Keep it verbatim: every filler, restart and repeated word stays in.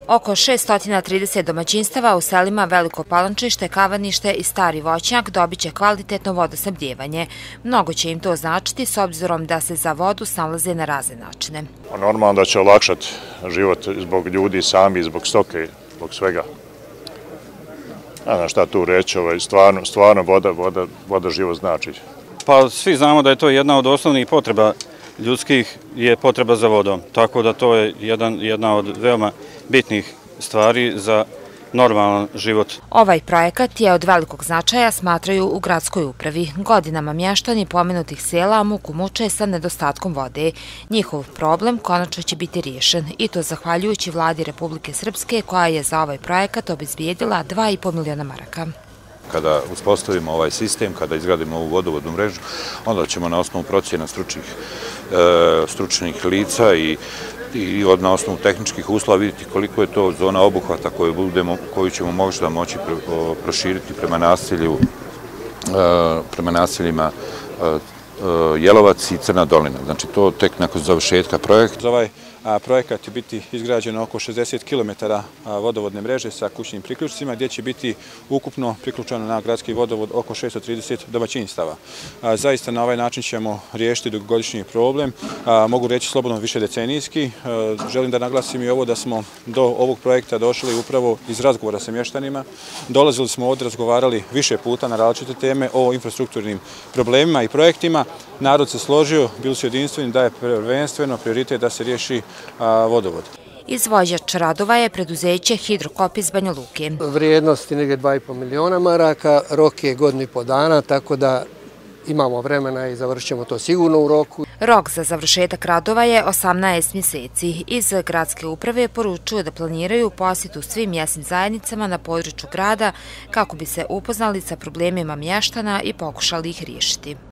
Oko šessto trideset domaćinstava u selima Veliko Palančište, Kavanište i Stari Voćnjak dobit će kvalitetno vodosnabdijevanje. Mnogo će im to značiti s obzirom da se za vodu snalaze na razne načine. Normalno da će olakšati život zbog ljudi sami, zbog stoke, zbog svega. Ne znam šta tu reći, stvarno, stvarno voda, voda, voda život znači. Pa svi znamo da je to jedna od osnovnih potreba ljudskih je potreba za vodom, tako da to je jedan, jedna od veoma bitnih stvari za normalan život. Ovaj projekat je od velikog značaja, smatraju u gradskoj upravi. Godinama mještani pomenutih sela muku muče sa nedostatkom vode. Njihov problem konačno će biti riješen i to zahvaljujući vladi Republike Srpske koja je za ovaj projekat obezbijedila dva i po miliona maraka. Kada uspostavimo ovaj sistem, kada izgradimo ovu vodovodnu mrežu, onda ćemo na osnovu procjena stručnih, e, stručnih lica i, i od na osnovu tehničkih uslova vidjeti koliko je to zona obuhvata koju, budemo, koju ćemo možda moći pre, o, proširiti prema naselju, e, prema naseljima e, Jelovac i Crna dolina. Znači to tek nakon završetka projekta. Za ovaj projekat će biti izgrađeno oko šezdeset kilometara vodovodne mreže sa kućnim priključcima gdje će biti ukupno priključeno na gradski vodovod oko šessto trideset domaćinstava. Zaista na ovaj način ćemo riješiti dugogodišnji problem, mogu reći slobodno više decenijski. Želim da naglasim i ovo da smo do ovog projekta došli upravo iz razgovora sa mještanima. Dolazili smo ovdje, razgovarali više puta na različite teme o infrastrukturnim problemima i projektima. Narod se složio, bili su jedinstveni da je prvenstveno prioritet da se riješi vodovod. Izvođač radova je preduzeće Hidrokop iz Banja Luke. Vrijednost je negdje dva i po miliona maraka, rok je godinu i po dana, tako da imamo vremena i završit ćemo to sigurno u roku. Rok za završetak radova je osamnaest mjeseci. Iz gradske uprave poručuju da planiraju posjetu svim mjesnim zajednicama na području grada kako bi se upoznali sa problemima mještana i pokušali ih riješiti.